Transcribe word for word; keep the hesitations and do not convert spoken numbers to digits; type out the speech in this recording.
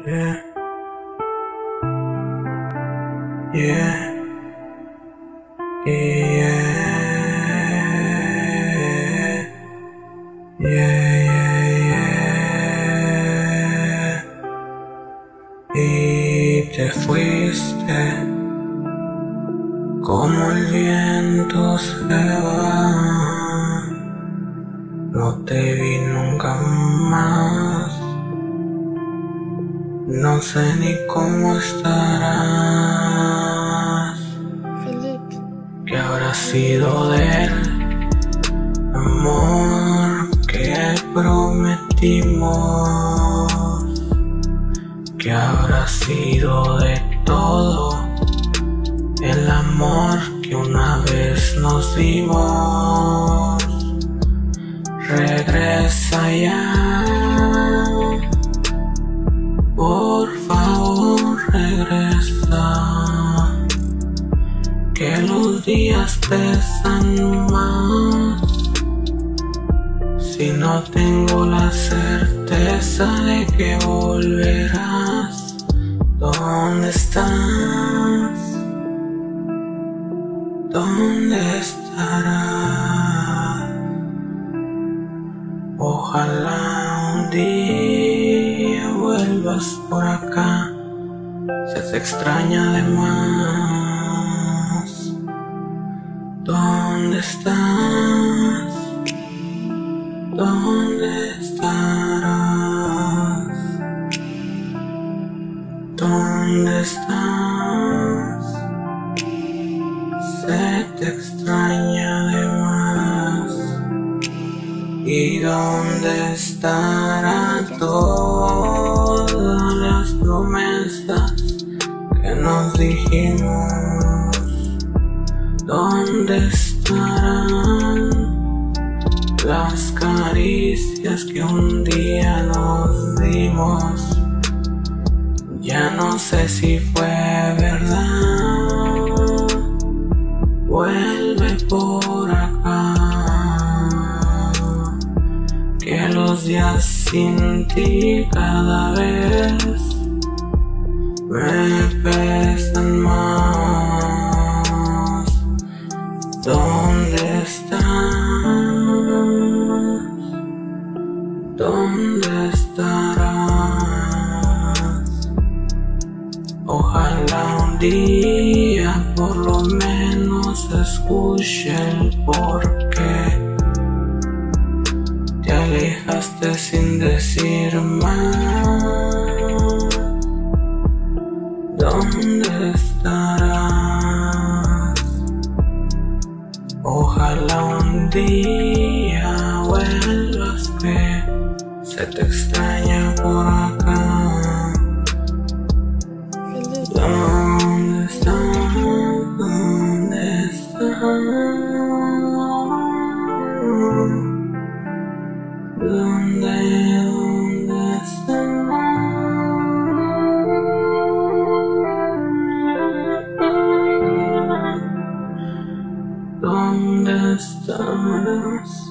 Yeah. Yeah. Yeah. Yeah, yeah, yeah. Y te fuiste como el viento se va. No te vi nunca más. No sé ni cómo estarás. Felipe. ¿Qué habrá sido del amor que prometimos? ¿Qué habrá sido de todo el amor que una vez nos dimos? Regresa ya, por favor regresa, que los días pesan más. Si no tengo la certeza de que volverás, ¿dónde estás? ¿Dónde estarás? Ojalá un día vuelvas por acá, se te extraña de más. ¿Dónde estás? ¿Dónde estarás? ¿Dónde estás? Se te extraña de más. ¿Y dónde estarán todas las promesas que nos dijimos? ¿Dónde estarán las caricias que un día nos dimos? Ya no sé si fue verdad. Vuelve por acá, que los días sin ti cada vez me pesan más. ¿Dónde estás? ¿Dónde estarás? Ojalá un día por lo menos escuche el porqué te alejaste sin decir más. ¿Dónde estarás? Ojalá un día vuelvas, que se te extraña por acá. Felipe. ¿Dónde estás? ¿Dónde estás? ¿Dónde, dónde estás? ¿Dónde estarás?